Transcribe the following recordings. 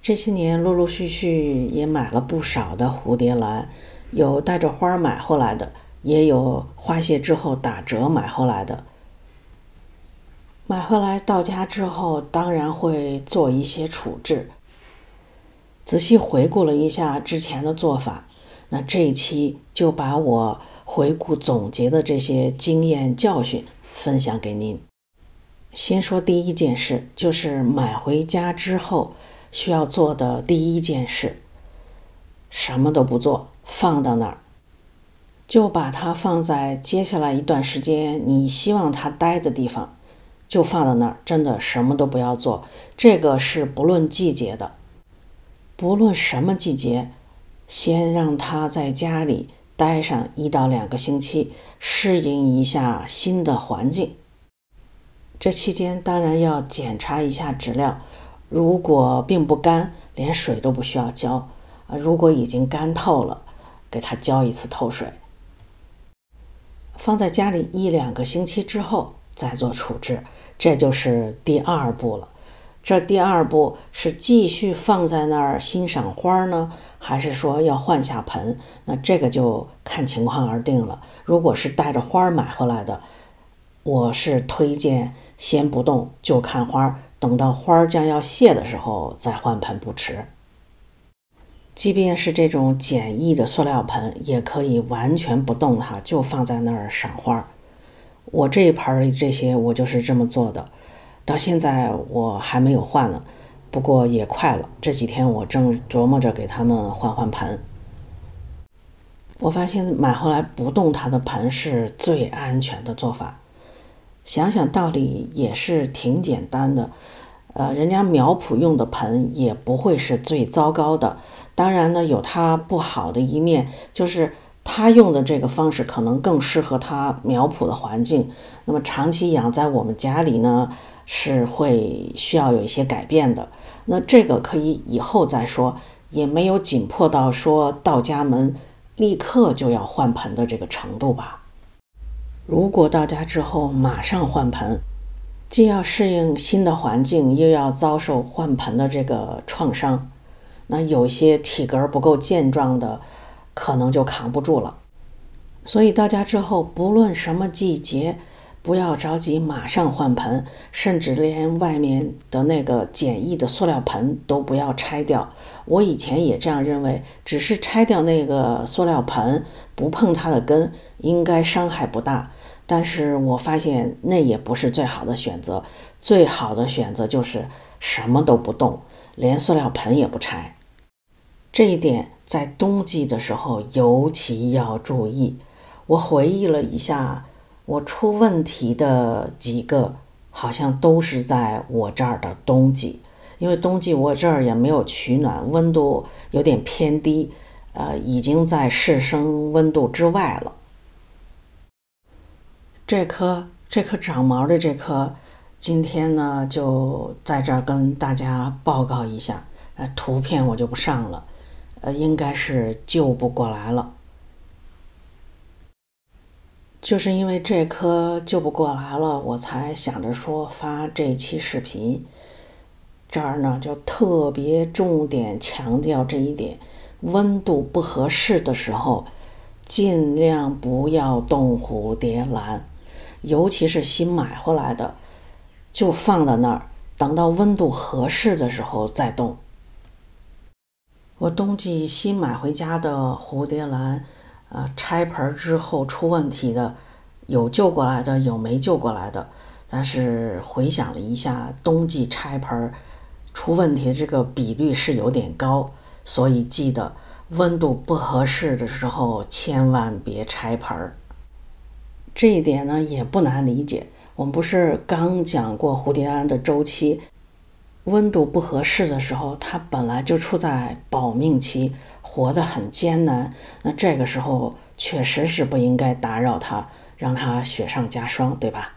这些年陆陆续续也买了不少的蝴蝶兰，有带着花买回来的，也有花谢之后打折买回来的。买回来到家之后，当然会做一些处置。仔细回顾了一下之前的做法，那这一期就把我回顾总结的这些经验教训分享给您。先说第一件事，就是买回家之后需要做的第一件事，什么都不做，放到那儿，就把它放在接下来一段时间你希望它待的地方，就放到那儿，真的什么都不要做。这个是不论季节的，不论什么季节，先让它在家里待上1到2个星期，适应一下新的环境。这期间当然要检查一下质量，如果并不干，连水都不需要浇，如果已经干透了，给它浇一次透水。放在家里1、2个星期之后再做处置，这就是第二步了。这第二步是继续放在那儿欣赏花呢，还是说要换下盆？那这个就看情况而定了。如果是带着花买回来的，我是推荐先不动，就看花，等到花将要谢的时候再换盆不迟。即便是这种简易的塑料盆，也可以完全不动它，就放在那儿赏花。我这一盆里这些我就是这么做的，到现在我还没有换呢，不过也快了，这几天我正琢磨着给他们换盆。我发现买回来不动它的盆是最安全的做法。想想道理也是挺简单的，人家苗圃用的盆也不会是最糟糕的。当然呢，有它不好的一面，就是他用的这个方式可能更适合他苗圃的环境，那么长期养在我们家里呢，是会需要有一些改变的。那这个可以以后再说，也没有紧迫到说到家门立刻就要换盆的这个程度吧。如果到家之后马上换盆，既要适应新的环境，又要遭受换盆的这个创伤，那有一些体格不够健壮的可能就扛不住了。所以到家之后，不论什么季节，不要着急马上换盆，甚至连外面的那个简易的塑料盆都不要拆掉。我以前也这样认为，只是拆掉那个塑料盆，不碰它的根，应该伤害不大。但是我发现那也不是最好的选择，最好的选择就是什么都不动，连塑料盆也不拆。这一点在冬季的时候尤其要注意。我回忆了一下，我出问题的几个好像都是在我这儿的冬季，因为冬季我这儿也没有取暖，温度有点偏低，已经在适生温度之外了。这棵长毛的这棵，今天呢就在这儿跟大家报告一下，图片我就不上了，应该是救不过来了。就是因为这棵救不过来了，我才想着说发这期视频。这儿呢就特别重点强调这一点，温度不合适的时候，尽量不要动蝴蝶兰。尤其是新买回来的，就放在那儿，等到温度合适的时候再动。我冬季新买回家的蝴蝶兰，拆盆之后出问题的，有救过来的，有没救过来的。但是回想了一下，冬季拆盆出问题的这个比率是有点高，所以记得温度不合适的时候千万别拆盆。这一点呢也不难理解，我们不是刚讲过蝴蝶兰的周期，温度不合适的时候，它本来就处在保命期，活得很艰难，那这个时候确实是不应该打扰它，让它雪上加霜，对吧？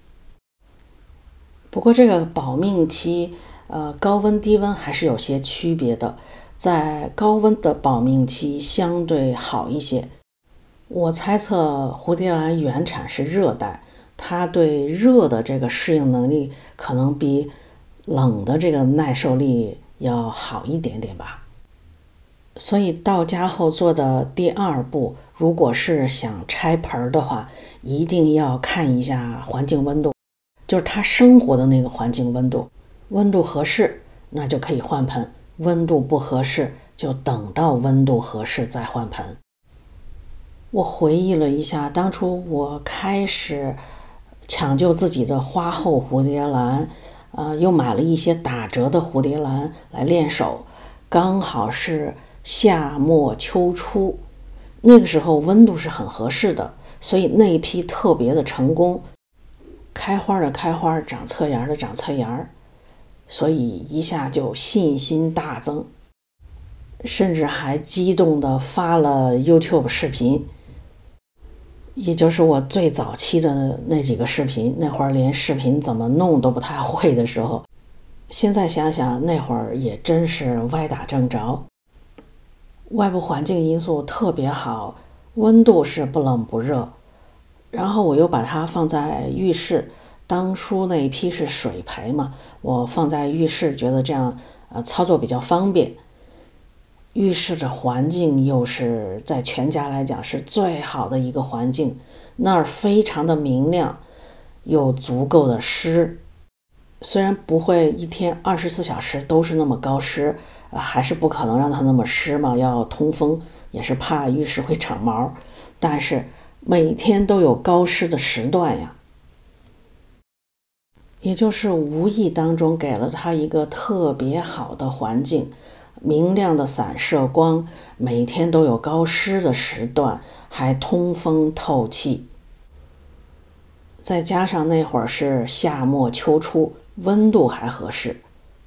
不过这个保命期，高温低温还是有些区别的，在高温的保命期相对好一些。我猜测蝴蝶兰原产是热带，它对热的这个适应能力可能比冷的这个耐受力要好一点点吧。所以到家后做的第2步，如果是想拆盆的话，一定要看一下环境温度，就是他生活的那个环境温度，温度合适那就可以换盆，温度不合适就等到温度合适再换盆。我回忆了一下，当初我开始抢救自己的花后蝴蝶兰，又买了一些打折的蝴蝶兰来练手，刚好是夏末秋初，那个时候温度是很合适的，所以那一批特别的成功，开花的开花，长侧芽的长侧芽，所以一下就信心大增，甚至还激动地发了 YouTube 视频，也就是我最早期的那几个视频，那会儿连视频怎么弄都不太会的时候，现在想想那会儿也真是歪打正着。外部环境因素特别好，温度是不冷不热，然后我又把它放在浴室，当初那一批是水培嘛，我放在浴室觉得这样操作比较方便。浴室的环境又是在全家来讲是最好的一个环境，那儿非常的明亮，又足够的湿，虽然不会一天24小时都是那么高湿，还是不可能让它那么湿嘛，要通风，也是怕浴室会长毛，但是每天都有高湿的时段呀，也就是无意当中给了它一个特别好的环境，明亮的散射光，每天都有高湿的时段，还通风透气，再加上那会儿是夏末秋初，温度还合适，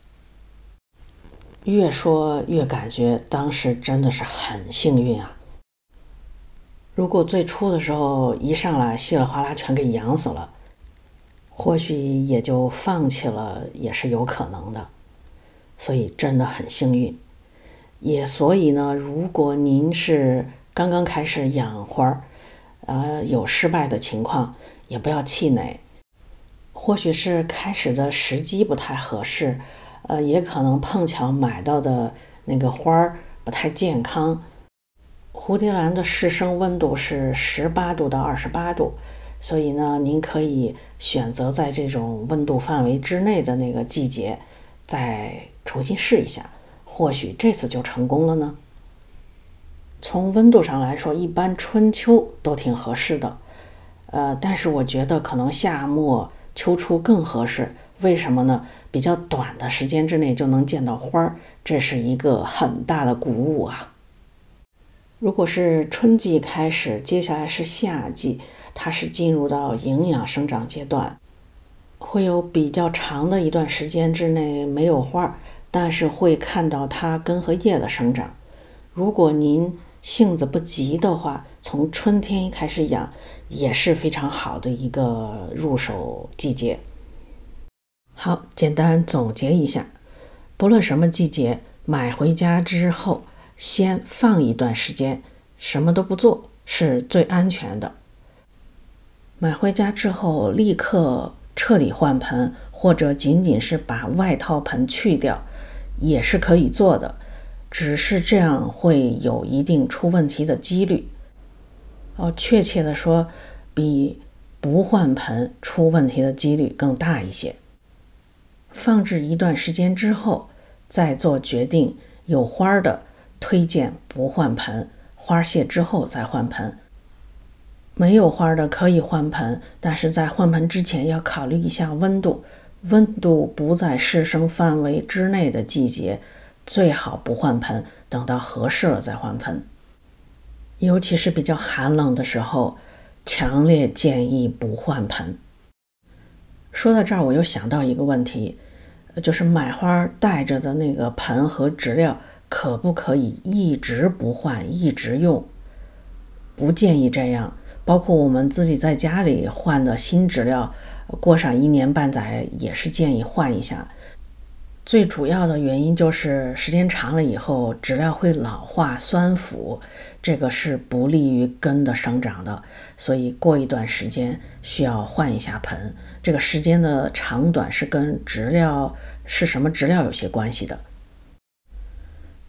越说越感觉当时真的是很幸运啊。如果最初的时候一上来稀里哗啦全给养死了，或许也就放弃了，也是有可能的。所以真的很幸运。也所以呢，如果您是刚刚开始养花，有失败的情况，也不要气馁。或许是开始的时机不太合适，也可能碰巧买到的那个花不太健康。蝴蝶兰的适生温度是18度到28度，所以呢，您可以选择在这种温度范围之内的那个季节，再重新试一下，或许这次就成功了呢。从温度上来说，一般春秋都挺合适的，但是我觉得可能夏末秋初更合适。为什么呢？比较短的时间之内就能见到花，这是一个很大的鼓舞啊。如果是春季开始，接下来是夏季，它是进入到营养生长阶段，会有比较长的一段时间之内没有花，但是会看到它根和叶的生长。如果您性子不急的话，从春天开始养也是非常好的一个入手季节。好，简单总结一下，不论什么季节，买回家之后先放一段时间，什么都不做是最安全的。买回家之后立刻彻底换盆，或者仅仅是把外套盆去掉也是可以做的，只是这样会有一定出问题的几率。确切的说，比不换盆出问题的几率更大一些。放置一段时间之后再做决定，有花的推荐不换盆，花谢之后再换盆。没有花的可以换盆，但是在换盆之前要考虑一下温度，温度不在适生范围之内的季节，最好不换盆，等到合适了再换盆。尤其是比较寒冷的时候，强烈建议不换盆。说到这儿，我又想到一个问题，就是买花带着的那个盆和植料可不可以一直不换一直用？不建议这样，包括我们自己在家里换的新植料，过上1年半载也是建议换一下。最主要的原因就是时间长了以后植料会老化酸腐，这个是不利于根的生长的，所以过一段时间需要换一下盆。这个时间的长短是跟植料是什么植料有些关系的。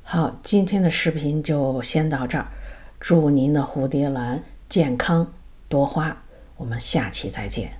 好，今天的视频就先到这儿，祝您的蝴蝶兰健康多花，我们下期再见。